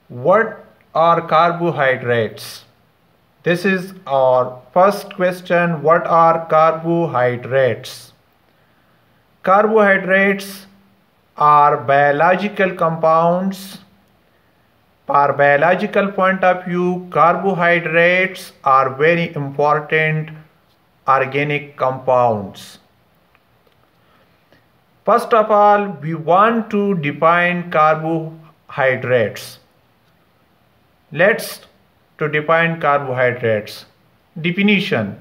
What are carbohydrates? This is our first question. What are carbohydrates? Carbohydrates are biological compounds. For biological point of view, carbohydrates are very important organic compounds. First of all, we want to define carbohydrates. Let's to define carbohydrates. Definition: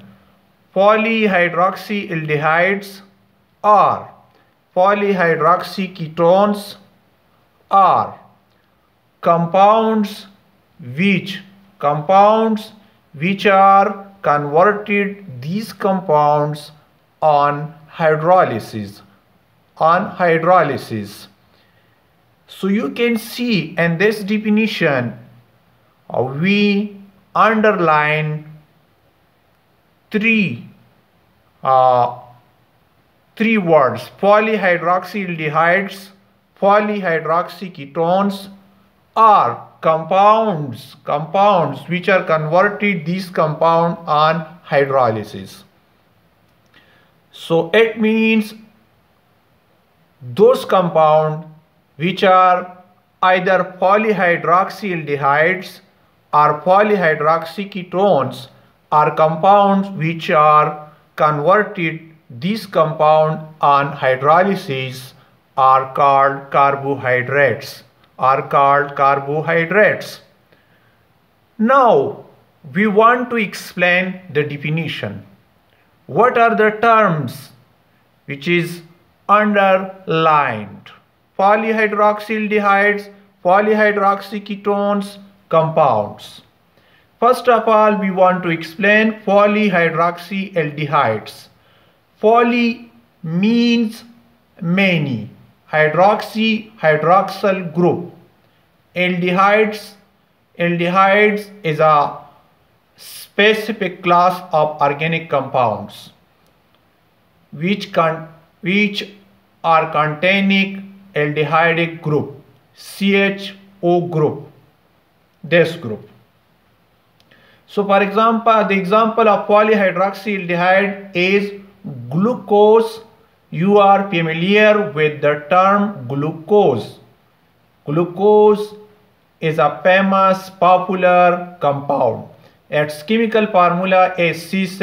polyhydroxyaldehydes or polyhydroxyketones are compounds which are converted these compounds on hydrolysis. So you can see in this definition we underline three words: polyhydroxyaldehydes, polyhydroxyketones are compounds which are converted these compound on hydrolysis. So it means those compounds which are either polyhydroxyaldehydes or polyhydroxyketones are compounds which are converted these compound on hydrolysis are called carbohydrates. Now we want to explain the definition. What are the terms which is underlined? Polyhydroxyaldehydes, polyhydroxyketones, compounds. First of all, we want to explain polyhydroxyaldehydes. Poly means many, hydroxyl group. Aldehydes is a specific class of organic compounds which are containing aldehydic group, CHO group, this group. So for example, the example of polyhydroxyaldehyde is glucose. You are familiar with the term glucose. Glucose is a famous popular compound. Its chemical formula is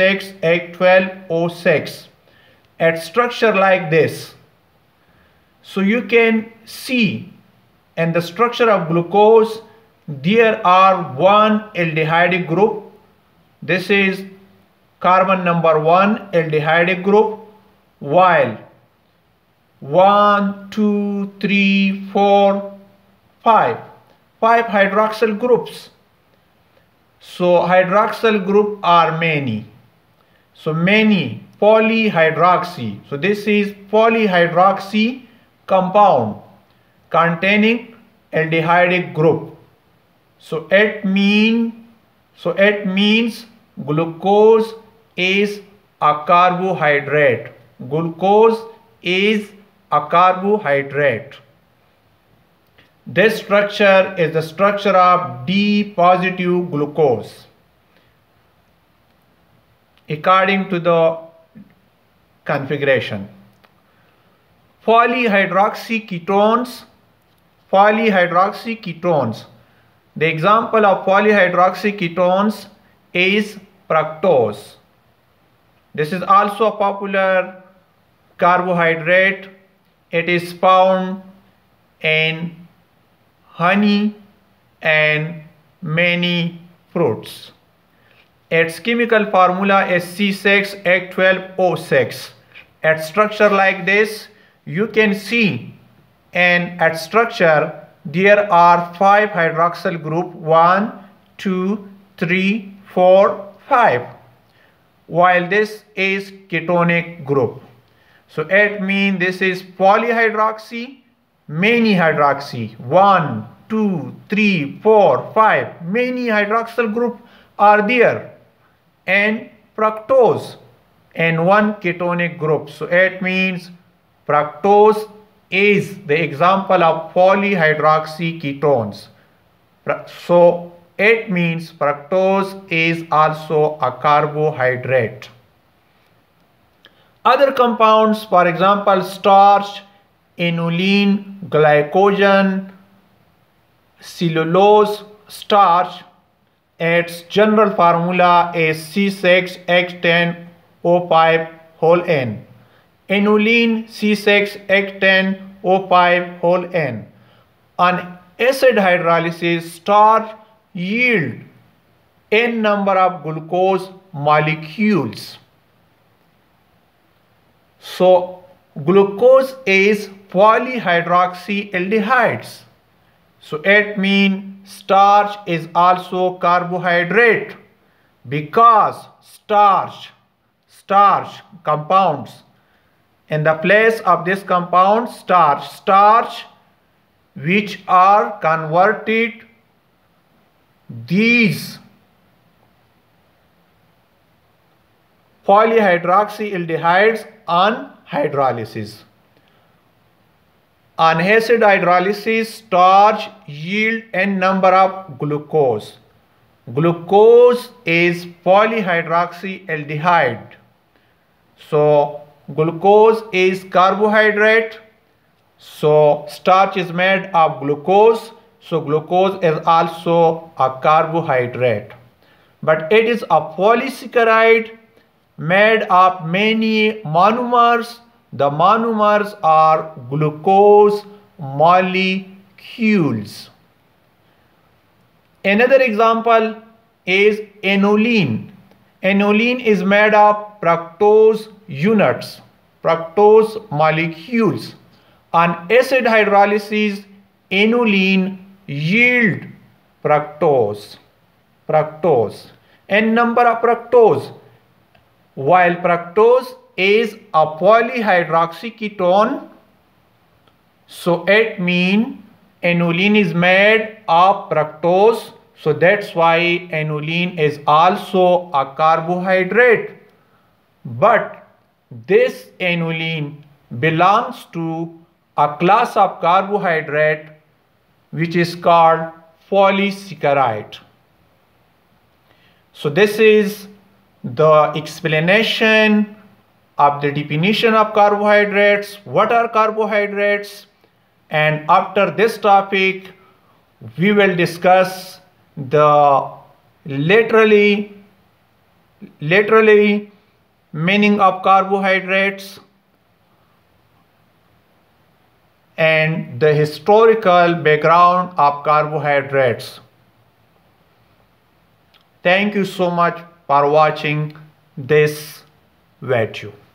C6H12O6. Its structure like this. So you can see in the structure of glucose there are one aldehydic group. This is carbon number 1 aldehydic group, while 1, 2, 3, 4, 5 hydroxyl groups. So hydroxyl group are many. So many polyhydroxy. So this is polyhydroxy compound containing aldehydic group. So it means glucose is a carbohydrate. Glucose is a carbohydrate. This structure is the structure of D positive glucose according to the configuration. Polyhydroxyketones. The example of polyhydroxyketones is fructose. This is also a popular carbohydrate. It is found in honey and many fruits. Its chemical formula is C6H12O6. Its structure like this. You can see in its structure there are 5 hydroxyl group, 1, 2, 3, 4, 5, while this is ketonic group. So it means this is polyhydroxy, many hydroxy, 1, 2, 3, 4, 5, many hydroxyl group are there, and fructose and one ketonic group. So it means fructose is the example of polyhydroxyketones. So it means fructose is also a carbohydrate. Other compounds, for example, starch, inulin, glycogen, cellulose, starch, its general formula is C6H10O5 whole N. Inulin C6H10O5 whole N. On acid hydrolysis, starch yield n number of glucose molecules. So glucose is polyhydroxyaldehydes. So it means starch is also carbohydrate because starch compounds. In the place of this compound starch which are converted these polyhydroxyaldehydes on hydrolysis. On acid hydrolysis, starch yield n number of glucose. Glucose is polyhydroxyaldehyde. So glucose is carbohydrate. So starch is made of glucose. So glucose is also a carbohydrate. But it is a polysaccharide made of many monomers. The monomers are glucose molecules. Another example is inulin. Inulin is made of fructose units, fructose molecules. On acid hydrolysis, inulin yield fructose, n number of fructose. While fructose is a polyhydroxy ketone, so it means inulin is made of fructose. So that's why inulin is also a carbohydrate. But this inulin belongs to a class of carbohydrate which is called polysaccharide. So this is the explanation of the definition of carbohydrates. What are carbohydrates? And after this topic, we will discuss the literally meaning of carbohydrates and the historical background of carbohydrates. Thank you so much for watching this video.